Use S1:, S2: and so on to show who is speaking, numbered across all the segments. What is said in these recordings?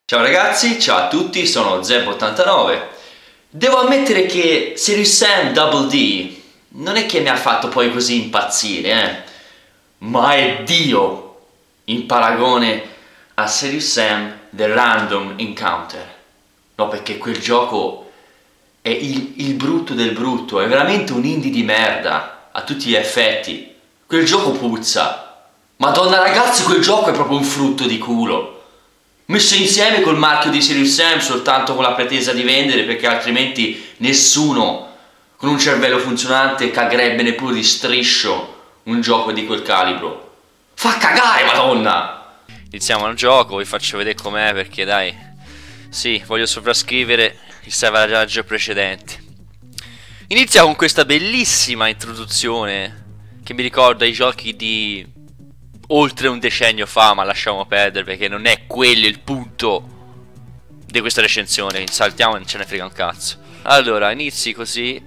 S1: Ciao ragazzi, ciao a tutti, sono Zeb89. Devo ammettere che Serious Sam Double D non è che mi ha fatto poi così impazzire, ma è Dio in paragone a Serious Sam The Random Encounter. No, perché quel gioco è il brutto del brutto, è veramente un indie di merda a tutti gli effetti. Quel gioco puzza. Madonna ragazzi, quel gioco è proprio un frutto di culo. Messo insieme col marchio di Serious Sam soltanto con la pretesa di vendere, perché altrimenti nessuno con un cervello funzionante cagherebbe neppure di striscio un gioco di quel calibro. Fa cagare, madonna!
S2: Iniziamo il gioco, vi faccio vedere com'è perché dai, sì, voglio sovrascrivere il salvataggio precedente. Inizia con questa bellissima introduzione che mi ricorda i giochi di oltre un decennio fa, ma lasciamo perdere perché non è quello il punto di questa recensione. Saltiamo e non ce ne frega un cazzo. Allora, inizi così.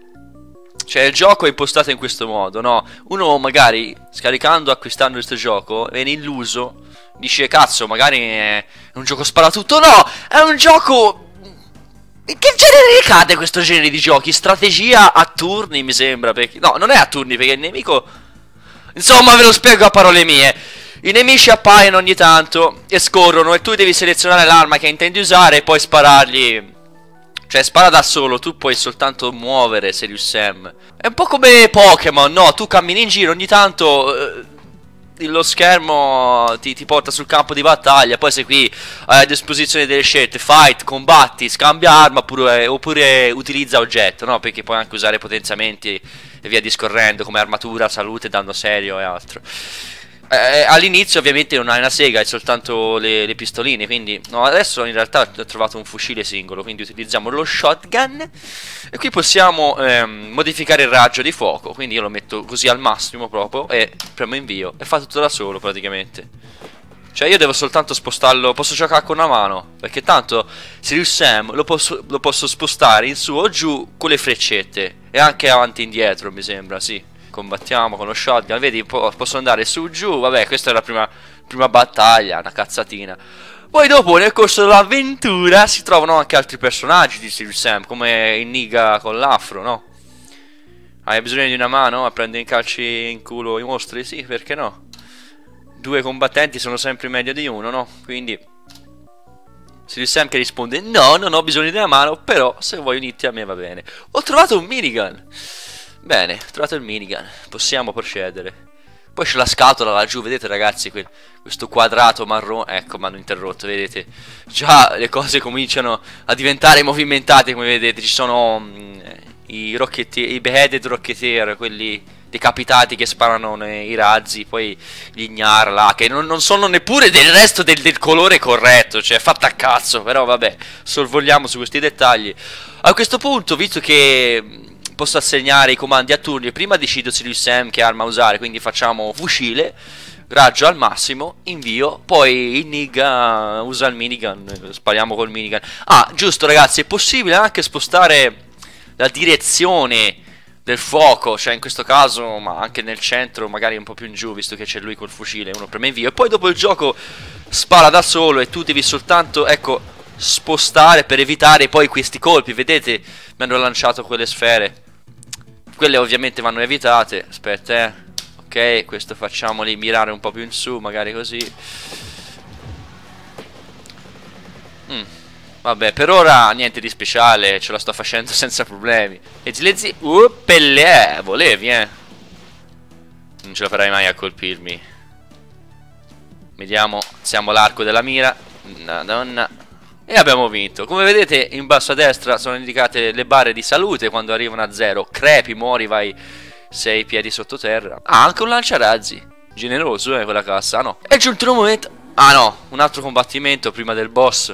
S2: Cioè il gioco è impostato in questo modo, no? Uno magari scaricando, acquistando questo gioco viene illuso, dice cazzo magari è un gioco sparatutto. No, è un gioco... In che genere ricade questo genere di giochi? Strategia a turni mi sembra, perché... No, non è a turni perché il nemico... Insomma, ve lo spiego a parole mie. I nemici appaiono ogni tanto e scorrono e tu devi selezionare l'arma che intendi usare e poi sparargli. Cioè, spara da solo, tu puoi soltanto muovere Serious Sam. È un po' come Pokémon, no? Tu cammini in giro ogni tanto, lo schermo ti porta sul campo di battaglia. Poi sei qui, hai a disposizione delle scelte: fight, combatti, scambia arma oppure utilizza oggetto, no? Perché puoi anche usare potenziamenti e via discorrendo, come armatura, salute, danno serio e altro. All'inizio ovviamente non hai una sega, hai soltanto le pistoline, quindi no, adesso in realtà ho trovato un fucile singolo, quindi utilizziamo lo shotgun. E qui possiamo modificare il raggio di fuoco, quindi io lo metto così al massimo proprio e premo invio e fa tutto da solo praticamente. Cioè io devo soltanto spostarlo, posso giocare con una mano, perché tanto Serious Sam lo posso spostare in su o giù con le freccette e anche avanti e indietro mi sembra, sì. Combattiamo con lo shotgun, vedi, posso andare su giù, vabbè, questa è la prima battaglia, una cazzatina. Poi dopo nel corso dell'avventura si trovano anche altri personaggi di Serious Sam, come il Niga con l'afro, no? Hai bisogno di una mano a prendere in calci in culo i mostri? Sì, perché no? Due combattenti sono sempre meglio di uno, no? Quindi Serious Sam che risponde: no, non ho bisogno di una mano, però se vuoi unirti a me va bene. Ho trovato un minigun. Bene, ho trovato il minigun, possiamo procedere. Poi c'è la scatola laggiù, vedete ragazzi, questo quadrato marrone. Ecco, mi hanno interrotto, vedete. Già le cose cominciano a diventare movimentate, come vedete. Ci sono i beheaded rocketeer, quelli decapitati che sparano i razzi. Poi gli Gnar là, che non sono neppure del resto del colore corretto. Cioè, fatta a cazzo, però vabbè, sorvoliamo su questi dettagli. A questo punto, visto che posso assegnare i comandi a turni, prima decido Serious Sam che arma usare, quindi facciamo fucile, raggio al massimo, invio, poi il Niga usa il minigun, spariamo col minigun. Ah, giusto ragazzi, è possibile anche spostare la direzione del fuoco, cioè in questo caso, ma anche nel centro, magari un po' più in giù, visto che c'è lui col fucile, uno preme invio, e poi dopo il gioco spara da solo e tu devi soltanto, ecco, spostare per evitare poi questi colpi. Vedete, mi hanno lanciato quelle sfere. Quelle ovviamente vanno evitate. Aspetta, ok, questo facciamoli mirare un po' più in su, magari così. Vabbè, per ora niente di speciale, ce la sto facendo senza problemi. E zilezzi, pelle, volevi, non ce la farai mai a colpirmi. Vediamo, siamo l'arco della mira. Madonna. E abbiamo vinto. Come vedete in basso a destra sono indicate le barre di salute quando arrivano a 0. Crepi, muori, vai 6 piedi sottoterra. Ah, anche un lanciarazzi. Generoso, quella cassa. Ah no, è giunto il momento. Ah no, un altro combattimento prima del boss.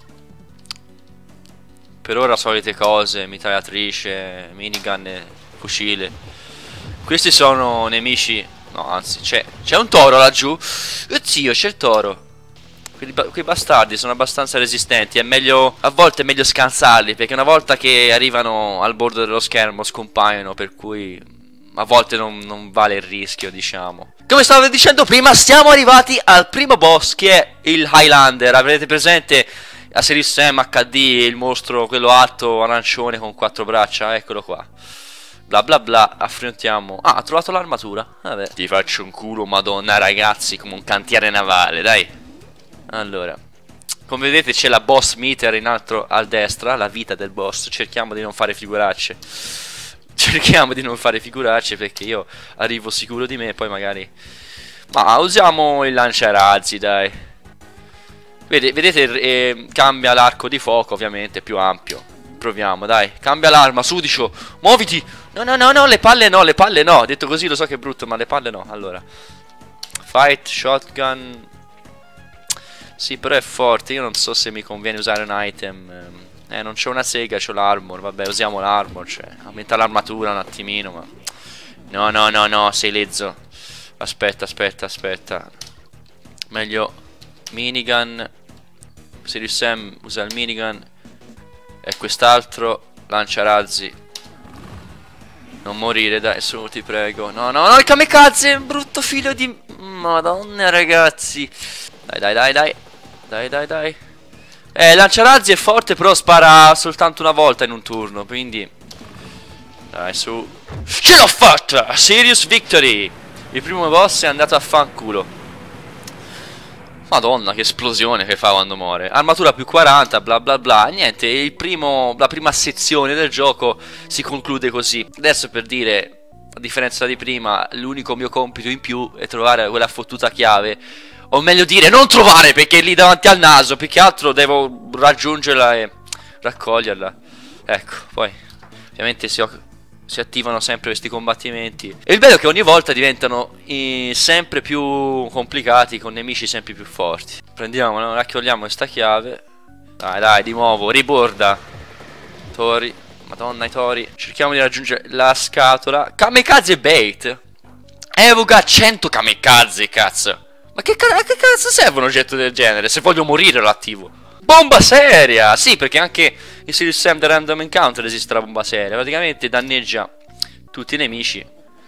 S2: Per ora solite cose: mitragliatrice, minigun e fucile. Questi sono nemici. No, anzi, c'è un toro laggiù. Zio, c'è il toro. Quei bastardi sono abbastanza resistenti. È meglio, a volte è meglio scansarli, perché una volta che arrivano al bordo dello schermo scompaiono. Per cui a volte non vale il rischio, diciamo. Come stavo dicendo prima, siamo arrivati al primo boss, che è il Highlander. Avrete presente la Serious Sam HD, il mostro, quello alto, arancione con 4 braccia? Eccolo qua. Bla bla bla, affrontiamo. Ah, ha trovato l'armatura. Vabbè. Ti faccio un culo, madonna, ragazzi, come un cantiere navale, dai. Allora, come vedete c'è la boss meter in alto a destra, la vita del boss. Cerchiamo di non fare figuracce. Cerchiamo di non fare figuracce, perché io arrivo sicuro di me e poi magari... Ma usiamo il lanciarazzi, dai. Vedete, cambia l'arco di fuoco, ovviamente, più ampio. Proviamo, dai. Cambia l'arma, sudicio. Muoviti. No, no, no, no, le palle no, le palle no. Detto così lo so che è brutto, ma le palle no. Allora, fight, shotgun. Sì, però è forte. Io non so se mi conviene usare un item. Non c'ho una sega, c'ho l'armor. Vabbè, usiamo l'armor, cioè aumenta l'armatura un attimino, ma... No, no, no, no, sei lezzo. Aspetta, aspetta, aspetta. Meglio minigun. Serious Sam usa il minigun. E quest'altro lanciarazzi. Non morire, dai, su, ti prego. No, no, no, il kamikaze, brutto figlio di... Madonna, ragazzi. Dai, dai, dai, dai. Dai, dai, dai. Lanciarazzi è forte, però spara soltanto una volta in un turno, quindi... Dai, su. Ce l'ho fatta! Serious victory! Il primo boss è andato a fanculo. Madonna, che esplosione che fa quando muore. Armatura più 40, bla bla bla. Niente, la prima sezione del gioco si conclude così. Adesso, per dire, a differenza di prima, l'unico mio compito in più è trovare quella fottuta chiave. O meglio dire, non trovare, perché è lì davanti al naso. Più che altro devo raggiungerla e raccoglierla. Ecco, poi ovviamente si attivano sempre questi combattimenti. E il bello è che ogni volta diventano sempre più complicati, con nemici sempre più forti. Prendiamo, no? Raccogliamo questa chiave. Dai, dai, di nuovo, riborda. Tori, madonna i tori. Cerchiamo di raggiungere la scatola. Kamikaze bait. Evoca 100 kamikaze, cazzo. Ma che cazzo serve un oggetto del genere? Se voglio morire lo attivo. Bomba seria! Sì, perché anche in Serious Sam The Random Encounter esiste la bomba seria. Praticamente danneggia tutti i nemici.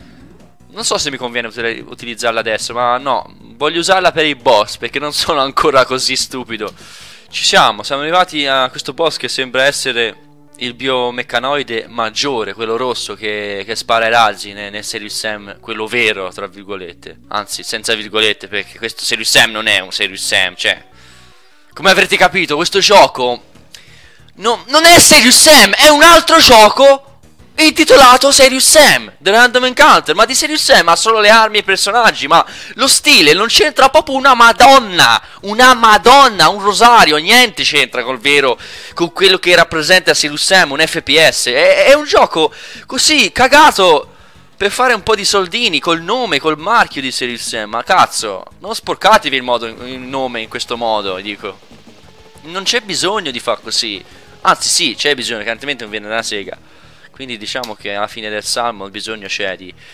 S2: Non so se mi conviene utilizzarla adesso, ma no, voglio usarla per i boss, perché non sono ancora così stupido. Ci siamo arrivati a questo boss che sembra essere il biomeccanoide maggiore, quello rosso che spara i razzi nel Serious Sam, quello vero, tra virgolette. Anzi, senza virgolette, perché questo Serious Sam non è un Serious Sam, cioè... Come avrete capito, questo gioco non è Serious Sam, è un altro gioco intitolato Serious Sam The Random Encounter. Ma di Serious Sam ha solo le armi e i personaggi, ma lo stile non c'entra proprio una madonna. Una madonna, un rosario, niente c'entra col vero, con quello che rappresenta Serious Sam, un FPS. È un gioco così cagato per fare un po' di soldini col nome, col marchio di Serious Sam. Ma cazzo, non sporcatevi il nome in questo modo, dico. Non c'è bisogno di far così. Anzi sì, c'è bisogno, che altrimenti non viene una sega. Quindi diciamo che alla fine del salmo il bisogno c'è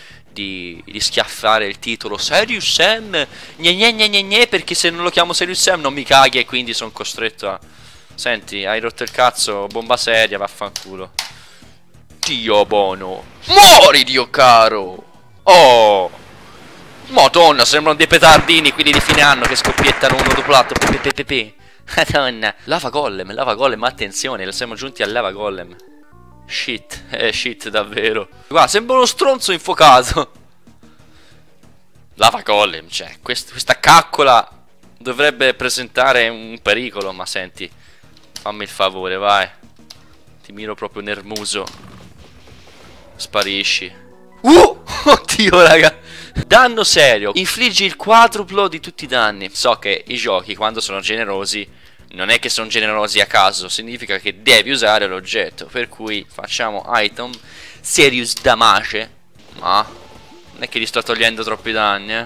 S2: di schiaffare il titolo Serious Sam gne gne gne gne gne, perché se non lo chiamo Serious Sam non mi caghi e quindi sono costretto a... Senti, hai rotto il cazzo, bomba seria, vaffanculo. Dio buono. Muori, Dio caro. Oh, madonna, sembrano dei petardini quelli di fine anno che scoppiettano uno dopo l'altro. Madonna. Lava golem, attenzione, siamo giunti al lava golem. Shit, shit davvero. Guarda, sembra uno stronzo infuocato. Lava golem, cioè, questa caccola dovrebbe presentare un pericolo. Ma senti, fammi il favore, vai. Ti miro proprio nel muso. Sparisci. Oddio, raga. Danno serio. Infliggi il quadruplo di tutti i danni. So che i giochi, quando sono generosi, non è che sono generosi a caso, significa che devi usare l'oggetto. Per cui facciamo item Serious Damage. Ma non è che gli sto togliendo troppi danni,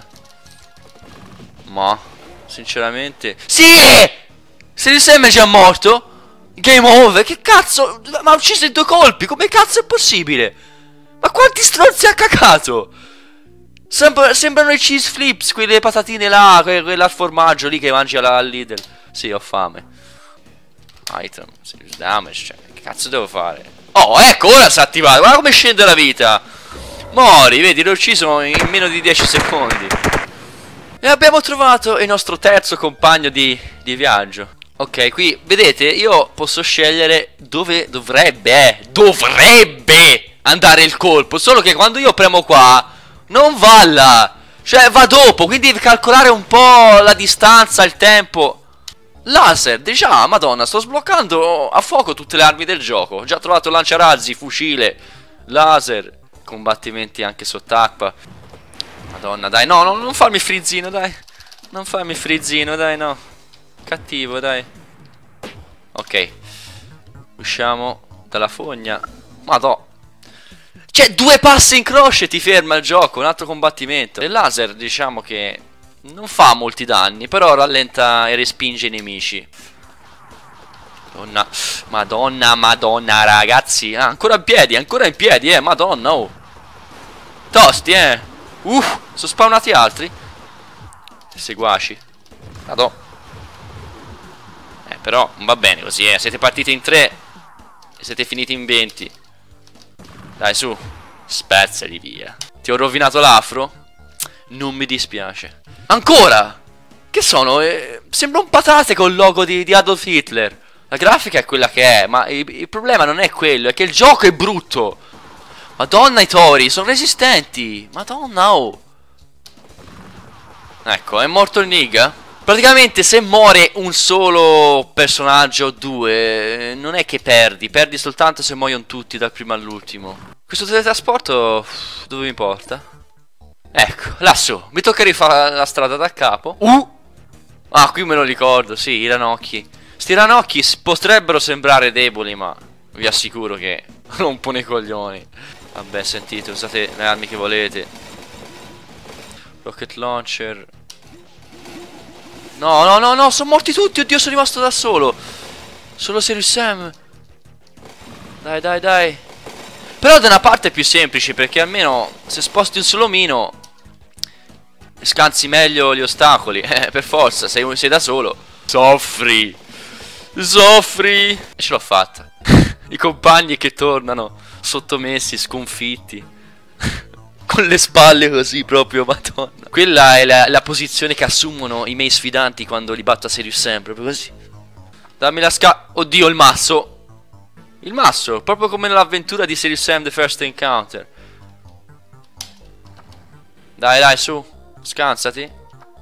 S2: Ma sinceramente... Sì! Serious Sam è già morto? Game over. Che cazzo? Ma ha ucciso in 2 colpi. Come cazzo è possibile? Ma quanti stronzi ha cagato? Sembrano i cheese flips, quelle patatine là, quella al formaggio lì che mangi al Lidl. Sì, ho fame. Item, serious damage, cioè, che cazzo devo fare? Oh, ecco, ora si è attivato. Guarda come scende la vita. Mori, vedi, l'ho ucciso in meno di 10 secondi. E abbiamo trovato il nostro terzo compagno di viaggio. Ok, qui vedete, io posso scegliere dove dovrebbe andare il colpo. Solo che quando io premo qua, non va là. Cioè va dopo, quindi devi calcolare un po' la distanza, il tempo. Laser, dici, ah, madonna, sto sbloccando a fuoco tutte le armi del gioco. Ho già trovato lanciarazzi, fucile, laser, combattimenti anche sott'acqua. Madonna, dai, no, non farmi frizzino, dai. Non farmi frizzino, dai, no. Cattivo, dai. Ok. Usciamo dalla fogna. Madò. Cioè, 2 passi in croce ti ferma il gioco. Un altro combattimento. Il laser, diciamo che non fa molti danni, però rallenta e respinge i nemici. Madonna. Madonna, madonna, ragazzi. Ah, ancora in piedi, madonna, oh. Tosti, sono spawnati altri. Seguaci. Madò. Però non va bene così, siete partiti in 3 e siete finiti in 20. Dai, su. Spezzali via. Ti ho rovinato l'afro? Non mi dispiace. Ancora! Che sono? Sembra un patate col logo di Adolf Hitler. La grafica è quella che è, ma il problema non è quello, è che il gioco è brutto. Madonna, i tori sono resistenti. Madonna, oh. Ecco, è morto il Niga. Praticamente se muore un solo personaggio o 2, non è che perdi soltanto se muoiono tutti dal primo all'ultimo. Questo teletrasporto dove mi porta? Ecco, lassù, mi tocca rifare la strada da capo. Ah, qui me lo ricordo, sì, i ranocchi. Sti ranocchi potrebbero sembrare deboli, ma vi assicuro che rompono i coglioni. Vabbè, sentite, usate le armi che volete. Rocket launcher. No, sono morti tutti, oddio, sono rimasto da solo. Solo Serious Sam. Dai. Però da una parte è più semplice, perché almeno se sposti un solo omino scansi meglio gli ostacoli. Per forza, sei da solo. Soffri. E ce l'ho fatta. I compagni che tornano sottomessi, sconfitti. Con le spalle così proprio, madonna. Quella è la posizione che assumono i miei sfidanti quando li batto a Serious Sam, proprio così. Dammi la oddio, il masso. Il masso, proprio come nell'avventura di Serious Sam The First Encounter. Dai, su. Scansati.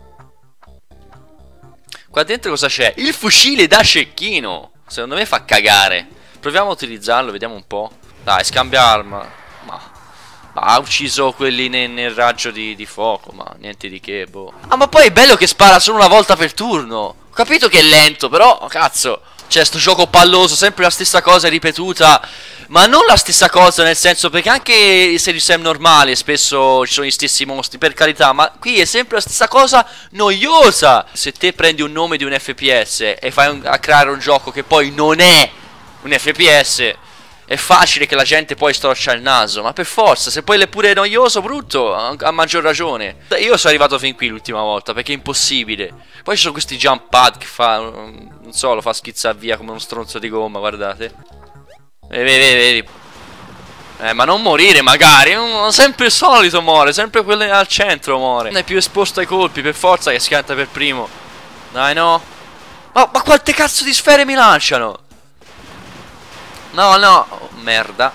S2: Qua dentro cosa c'è? Il fucile da cecchino. Secondo me fa cagare. Proviamo a utilizzarlo, vediamo un po'. Dai, scambia arma. Ha ucciso quelli nel raggio di fuoco, ma niente di che, boh. Ah, ma poi è bello che spara solo una volta per turno. Ho capito che è lento, però, cazzo. C'è sto gioco palloso, sempre la stessa cosa ripetuta. Ma non la stessa cosa, nel senso, perché anche i Serious Sam normale spesso ci sono gli stessi mostri, per carità. Ma qui è sempre la stessa cosa noiosa. Se te prendi un nome di un FPS e fai a creare un gioco che poi non è un FPS, è facile che la gente poi storcia il naso. Ma per forza, se poi è pure noioso, brutto, a maggior ragione. Io sono arrivato fin qui l'ultima volta, perché è impossibile. Poi ci sono questi jump pad che fa, non so, lo fa schizzare via come uno stronzo di gomma, guardate. Vedi. Ma non morire magari. Sempre il solito muore, sempre quello al centro muore. Non è più esposto ai colpi, per forza che schianta per primo. Dai, no. Ma quante cazzo di sfere mi lanciano? No, oh, merda.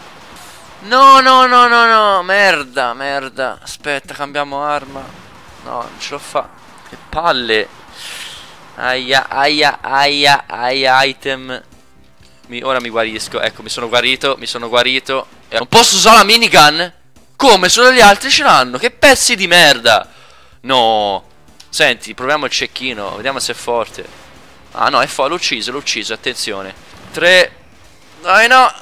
S2: No, merda. Aspetta, cambiamo arma. No, non ce l'ho fa. Che palle. Aia, item. Ora mi guarisco. Ecco, mi sono guarito. Non posso usare la minigun? Come? Solo gli altri ce l'hanno. Che pezzi di merda. No. Senti, proviamo il cecchino. Vediamo se è forte. Ah no, è forte. L'ho ucciso, attenzione. 3. Dai, no,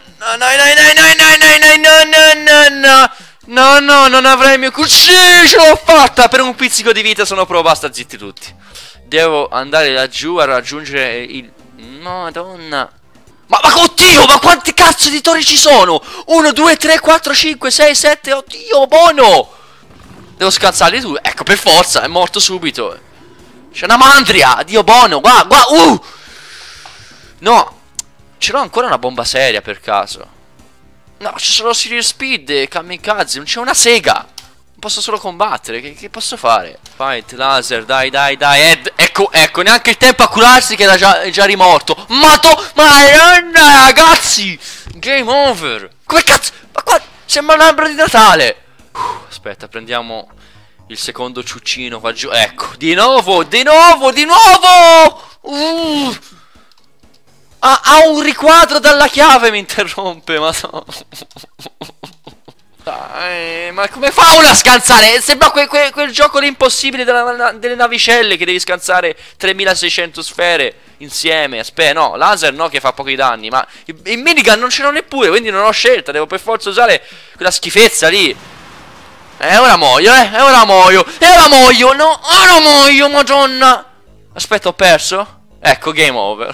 S2: non avrei il mio cucino. Ce l'ho fatta. Per un pizzico di vita sono pro. Basta, zitti tutti. Devo andare laggiù a raggiungere il... Madonna. Ma oddio, ma quanti cazzo di tori ci sono? 1, 2, 3, 4, 5, 6, 7, oddio, buono. Devo scansarli tu. Ecco, per forza, è morto subito. C'è una mandria, Dio buono. Guarda, no. Ce l'ho ancora una bomba seria per caso. No, c'è solo Serious Speed e Kamikaze. Non c'è una sega. posso solo combattere. Che posso fare? Fight, laser, dai, dai, dai. Ed, ecco, neanche il tempo a curarsi che era già rimorto. Madonna, ragazzi! Game over. Come cazzo? Ma qua sembra un albero di Natale. Aspetta, prendiamo il secondo ciuccino qua giù. Ecco, di nuovo, di nuovo, di nuovo! Ha un riquadro dalla chiave, mi interrompe, ma no. Dai, ma come fa uno a scansare? Sembra quel gioco l'impossibile delle navicelle che devi scansare 3600 sfere insieme. Aspetta, no, laser no che fa pochi danni, ma il minigun non ce l'ho neppure, quindi non ho scelta, devo per forza usare quella schifezza lì. Ora muoio, ora muoio, ora muoio, no, ora muoio, madonna. Aspetta, ho perso? Ecco, game over.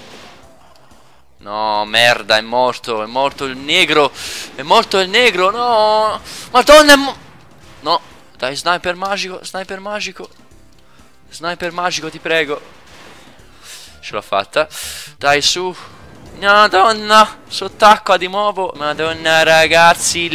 S2: No, merda, è morto il negro. È morto il negro, no. Madonna, no, dai, sniper magico, sniper magico. Sniper magico, ti prego. Ce l'ho fatta. Dai, su. Madonna, sott'acqua di nuovo. Madonna, ragazzi,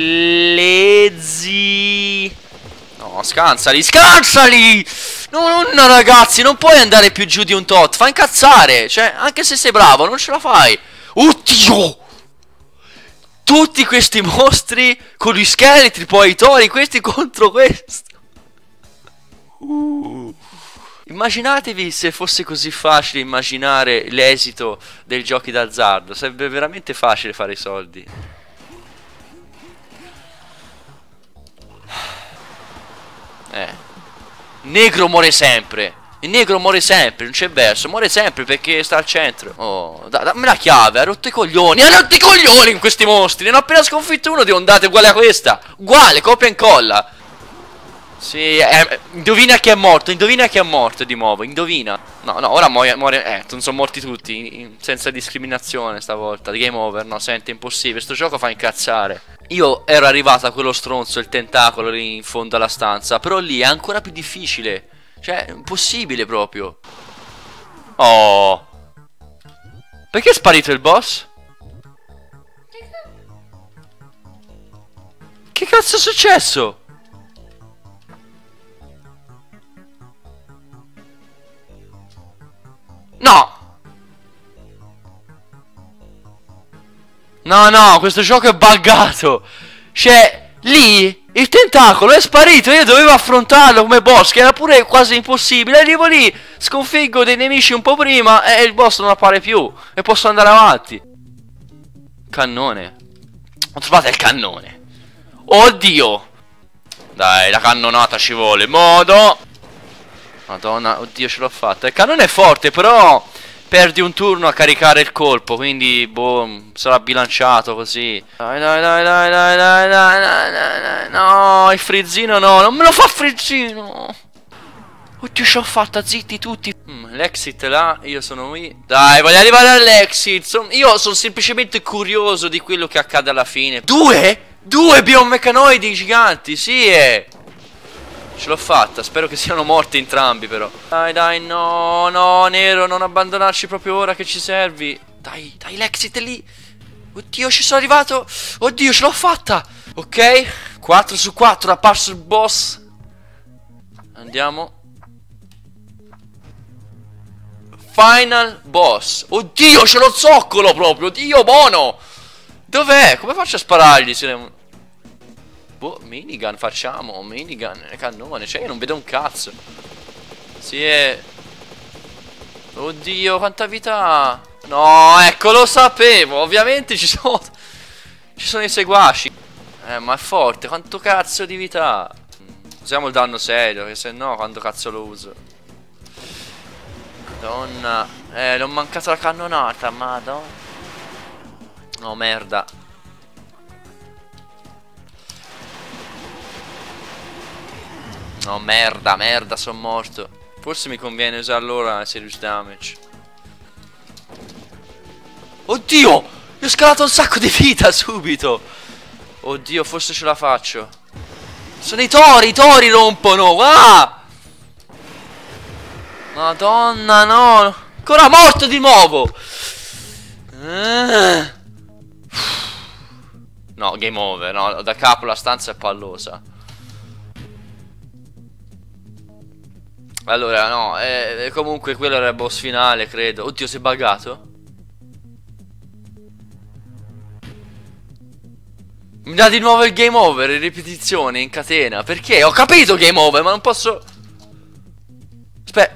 S2: lezzi. No, scansali, scansali. No, no, ragazzi, non puoi andare più giù di un tot. Fa incazzare. Cioè, anche se sei bravo, non ce la fai. Oddio! Tutti questi mostri con gli scheletri, poi i tori, questi contro questo. Immaginatevi se fosse così facile immaginare l'esito dei giochi d'azzardo. Sarebbe veramente facile fare i soldi. Negro muore sempre. Il negro muore sempre, non c'è verso. Muore sempre perché sta al centro. Oh, dammi la chiave, ha rotto i coglioni. Ha rotto i coglioni in questi mostri. Ne ho appena sconfitto uno di ondate uguale a questa. Uguale, copia e incolla. Sì, indovina chi è morto. Indovina chi è morto di nuovo. Indovina. No, no, ora muore. Non sono morti tutti. Senza discriminazione stavolta. Game over. No, senti, impossibile. Sto gioco fa incazzare. Io ero arrivato a quello stronzo, il tentacolo lì in fondo alla stanza. Però lì è ancora più difficile. Cioè, impossibile proprio. Oh. Perché è sparito il boss? Che cazzo è successo? No. No, no, questo gioco è buggato. Cioè, lì il tentacolo è sparito. Io dovevo affrontarlo come boss, che era pure quasi impossibile. Arrivo lì, sconfiggo dei nemici un po' prima e il boss non appare più. E posso andare avanti. Cannone. Ho trovato il cannone. Oddio. Dai, la cannonata ci vuole. Modo. Madonna, oddio, ce l'ho fatta. Il cannone è forte, però perdi un turno a caricare il colpo. Quindi, boh, sarà bilanciato così. Dai, dai, dai, dai, dai, dai, dai, dai, dai. No, il frizzino no, non me lo fa frizzino. Oddio, ce l'ho fatta, zitti tutti. L'exit là, io sono qui. Dai, voglio arrivare all'exit. Io sono semplicemente curioso di quello che accade alla fine. Due biomeccanoidi giganti, sì, ce l'ho fatta, spero che siano morti entrambi però. Dai, dai, no, no, Nero, non abbandonarci proprio ora che ci servi. Dai, dai, l'exit è lì. Oddio, ci sono arrivato. Oddio, ce l'ho fatta. Ok, 4 su 4, è apparso il boss. Andiamo. Final boss. Oddio, c'è lo zoccolo proprio. Dio buono. Dov'è? Come faccio a sparargli? Boh, minigun facciamo. Minigun, cannone. Cioè io non vedo un cazzo. Sì, oddio, quanta vita. No, ecco, lo sapevo. Ovviamente ci sono i seguaci. Ma è forte. Quanto cazzo di vita. Usiamo il danno serio, che se no quando cazzo lo uso. Madonna. L'ho mancata la cannonata. Madonna. No, merda. No, merda, merda, sono morto. Forse mi conviene usarlo ora serious damage. Oddio! Mi ho scalato un sacco di vita subito. Oddio, forse ce la faccio. Sono i tori rompono. Ah! Madonna, no. Ancora morto di nuovo. No, game over. No, da capo la stanza è pallosa. Allora, no, comunque quello era il boss finale, credo. Oddio, si è buggato? Mi dà di nuovo il game over, in ripetizione, in catena. Perché? Ho capito game over, ma non posso... Aspetta.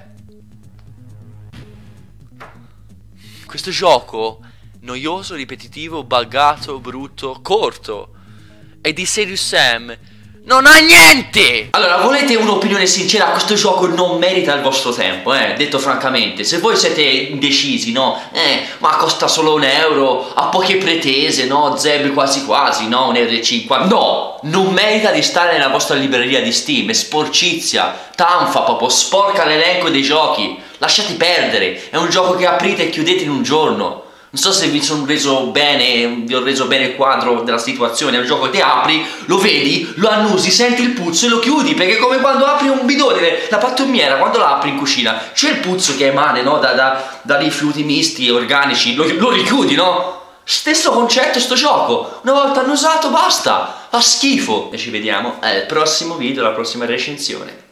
S2: Questo gioco, noioso, ripetitivo, buggato, brutto, corto. E di Serious Sam non ha niente!
S1: Allora, volete un'opinione sincera? Questo gioco non merita il vostro tempo, detto francamente. Se voi siete indecisi, no? Ma costa solo €1, ha poche pretese, no? Zeb quasi quasi, no? €1,50. No! Non merita di stare nella vostra libreria di Steam. È sporcizia, tanfa proprio, sporca l'elenco dei giochi. Lasciate perdere, è un gioco che aprite e chiudete in un giorno. Non so se vi sono reso bene, vi ho reso bene il quadro della situazione. È un gioco che apri, lo vedi, lo annusi, senti il puzzo e lo chiudi, perché è come quando apri un bidone, la pattumiera, quando la apri in cucina, c'è il puzzo che emana, no? Da rifiuti misti, organici, lo richiudi, no? Stesso concetto sto gioco, una volta annusato basta, fa schifo. E ci vediamo al prossimo video, alla prossima recensione.